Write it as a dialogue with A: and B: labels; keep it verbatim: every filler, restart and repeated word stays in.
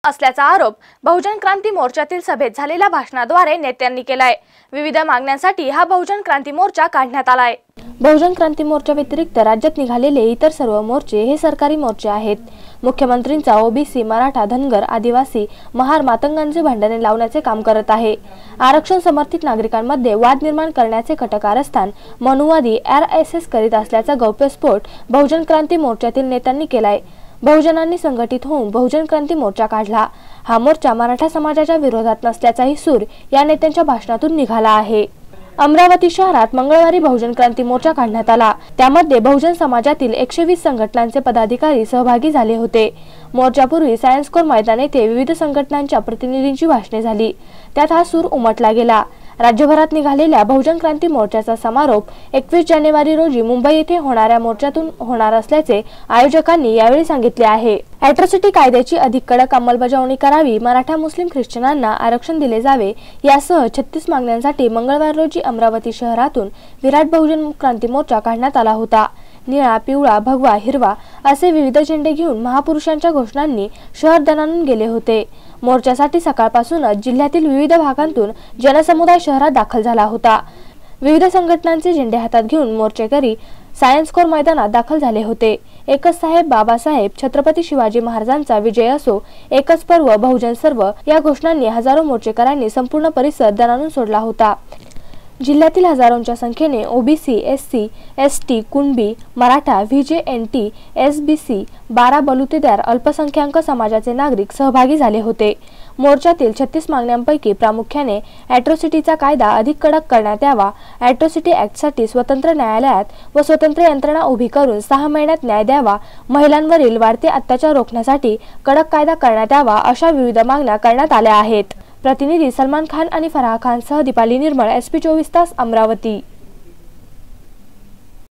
A: असल्याचा आरोप बहुजन क्रांती मोर्चातील सभेत झालेल्या भाषणाद्वारे नेत्यांनी केलाय। विविध मागण्यांसाठी हा बहुजन क्रांती मोर्चा काढण्यात आलाय। बहुजन क्रांती मोर्चा व्यतिरिक्त राज्यात निघालेले इतर सर्व मोर्चे हे सरकारी मोर्चे आहेत। मुख्यमंत्रींचा ओबीसी, मराठा, धनगर, आदिवासी, महार, मातंगांचे भांडणे लावण्याचे काम करत आहे। आरक्षण समर्थित नागरिकांमध्ये वाद निर्माण करण्याचे कटकारस्थान मनुवादी आरएसएस करीत असल्याचा गौप्यस्फोट बहुजन क्रांती मोर्चातील नेत्यांनी केलाय। बहुजनांनी संघटित होऊन बहुजन क्रांती मोर्चा काढला। हा मोर्चा मराठा समाजाच्या विरोधात नसल्याचाही सूर या नेत्यांच्या भाषणातून निघाला आहे। अमरावती शहरात मंगळवारी बहुजन क्रांती मोर्चा काढण्यात आला। त्यामध्ये बहुजन समाजातील एकशे वीस संघटनांचे पदाधिकारी सहभागी झाले होते। मोर्चापूर्वी सायन्स कोर मैदान येथे विविध संघटनांच्या प्रतिनिधींची भाषणे झाली। त्यात हा सूर उमटला गेला। राज्यभरात निघालेल्या बहुजन क्रांती मोर्चाचा समारोप एकवीस जानेवारी रोजी मुंबई येथे होणाऱ्या मोर्चातून होणार असल्याचे आयोजकांनी यावेळी सांगितले आहे। अॅट्रॉसिटी कायद्याची अधिक कडक अंमलबजावणी करावी, मराठा, मुस्लिम, ख्रिश्चनांना आरक्षण दिले जावे यासह छत्तीस मागण्यांसाठी मंगळवार रोजी अमरावती शहरातून विराट बहुजन क्रांती मोर्चा काढण्यात आला होता। निळा, पिवळा, भगवा, हिरवा असे विविध झेंडे घेऊन महापुरुषांच्या घोषणांनी शहर दणाणून गेले होते। मोर्चासाठी सकाळपासूनच जिल्ह्यातील विविध भागांतून जनसमुदाय शहरात दाखल झाला होता। विविध संघटनांचे झेंडे हातात घेऊन मोर्चेकरी सायन्स कोर मैदानात दाखल झाले होते। एकच साहेब, बाबासाहेब, छत्रपती शिवाजी महाराजांचा विजय असो, एकच पर्व, बहुजन सर्व या घोषणांनी हजारो मोर्चेकरांनी संपूर्ण परिसर दणाणून सोडला होता। जिल्ह्यातील हजारोंच्या संख्येने OBC, SC, ST, Kunbi, Maratha, VJNT, SBC, बारा बलुतेदार अल्पसंख्याक समाजाचे नागरिक सहभागी झाले होते। मोर्चातील छत्तीस मागण्यांपैकी प्रामुख्याने अॅट्रॉसिटीचा कायदा अधिक कडक करण्यात यावा, अॅट्रॉसिटी ॲक्टसाठी स्वतंत्र न्यायालयात व स्वतंत्र यंत्रणा उभी करून सहा महिन्यात न्याय द्यावा, महिलांवरील वाढते अत्याचार रोखण्यासाठी कडक कायदा करण्यात यावा अशा विविध मागण्या करण्यात आल्या आहेत। प्रतिनिधी सलमान खान आणि फराह खान सह दीपाली निर्मळ, एसपी चोवीस तास, अमरावती।